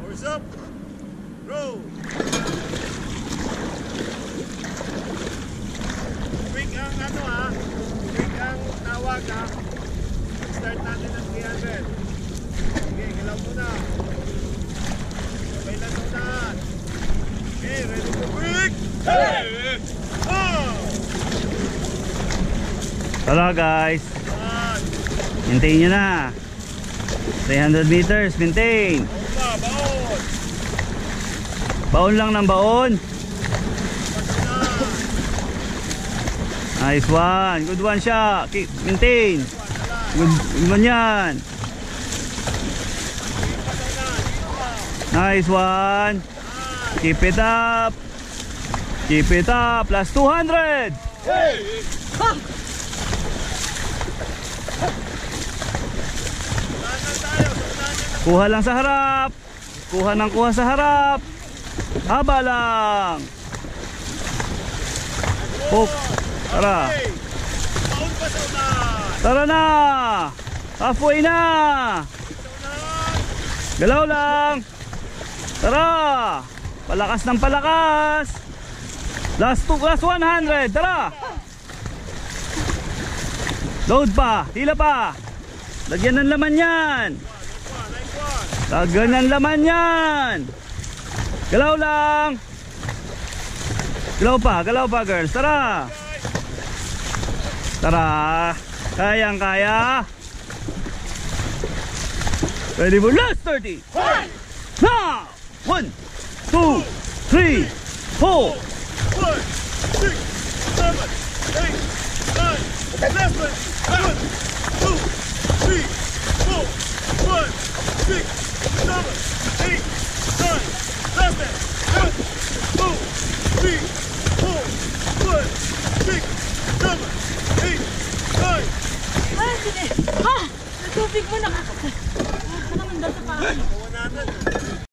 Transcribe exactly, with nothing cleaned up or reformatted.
Force up. Roll. Quick ang ano ha. Quick ang tawag ha. Start natin ang three hundred. Okay, galaw muna. Sabay lang muna. Okay, ready for quick. Hey! Oh! Tara guys. Maintain nyo na. three hundred meters, maintain. Baon pa, baon. Baon lang ng baon. Nice one. Good one siya. Keep, maintain. Good, good one yan. Nice one. Keep it up. Keep it up. Plus two hundred. Hey! Kuha lang sa harap. Kuha ng kuha sa harap. Haba lang. Hook. Tara. Baon pa sa unahan. Tara na. Halfway na. Galaw lang. Tara. Palakas ng palakas. Last two, last one hundred. Tara. Load pa. Hila pa. Lagyan ng laman yan. Lagyan ng laman yan. Galaw lang. Galaw pa. Galaw pa girls. Tara. Tara. Kayang kaya. Ready for last thirty. Now. One, two, three, four. One, six, seven, eight, nine, eleven, one, two, three, four, one, six, seven, eight, nine, eleven, one, two, three, four, one, six, seven, eight, nine. Ay, sige. Ha! Natubig mo na. Nakamanda sa kain. One hundred.